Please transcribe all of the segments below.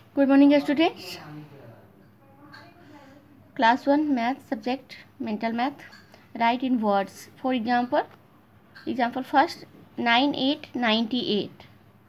Good morning students. Class 1 math subject mental math. Write in words. For example first 9 8 98.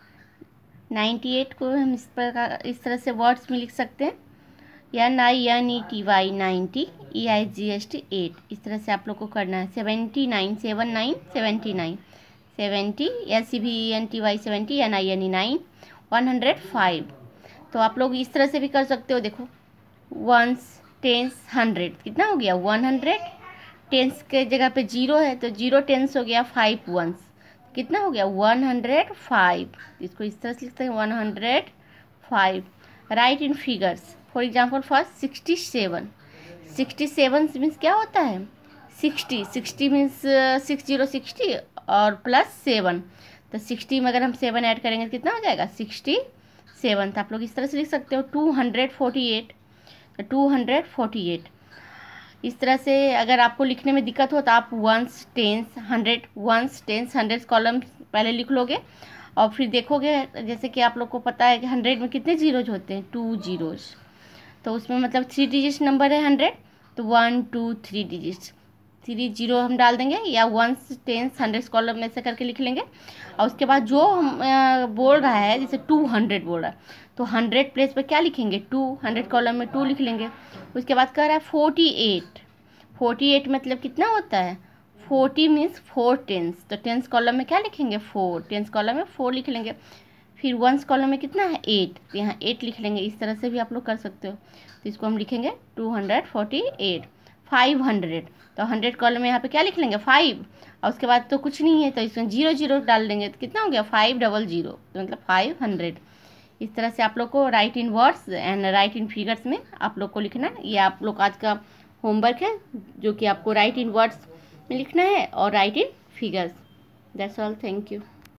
98 को हम इस तरह से वर्ड्स में लिख सकते हैं। NINETY 90 EIGST 8। इस तरह से आप लोग को करना है। 79 79 70 SCVENTY 70 NINE 9 105। तो आप लोग इस तरह से भी कर सकते हो। देखो वंस टेंस 100 कितना हो गया 100। टेंस के जगह पे 0 है तो 0 टेंस हो गया 5 वंस कितना हो गया 105। इसको इस तरह से लिखते हैं 105। Right in figures. For example first 67। 67 means क्या होता है 60 मीन्स 60 और प्लस 7। तो 60 में अगर हम 7 ऐड करेंगे तो कितना हो जाएगा 67। आप लोग इस तरह से लिख सकते हो 248। तो 248 इस तरह से। अगर आपको लिखने में दिक्कत हो तो आप वंस टेंस 100 कॉलम पहले लिख लोगे और फिर देखोगे। जैसे कि आप लोग को पता है कि 100 में कितने जीरोज होते हैं 2 जीरोज। तो उसमें मतलब 3 डिजिट नंबर है 100। तो 1 2 3 डिजिट 3 0 हम डाल देंगे या वंस टेंस 100 कॉलम में से करके लिख लेंगे। और उसके बाद जो हम बोल रहा है जैसे 200 बोल रहा है तो 100 प्लेस पे क्या लिखेंगे 200 कॉलम में 2 लिख लेंगे। उसके बाद कह रहा है 48 मतलब कितना होता है 40 मीन्स 4 टेंस। तो टेंस कॉलम में क्या लिखेंगे 4। टेंस कॉलम में 4 लिख लेंगे। फिर वंस कॉलम में कितना है 8 तो यहाँ 8 लिख लेंगे। इस तरह से भी आप लोग कर सकते हो। तो इसको हम लिखेंगे 248। 500 तो 100 कॉलम में यहाँ पे क्या लिख लेंगे 5 और उसके बाद तो कुछ नहीं है तो इसमें 0 0 डाल देंगे तो कितना हो गया 500 तो मतलब 500। इस तरह से आप लोग को right in words and right in figures में आप लोग को लिखना है। ये आप लोग आज का होमवर्क है जो कि आपको राइट इन वर्ड्स में लिखना है और right in figures. That's all. Thank you.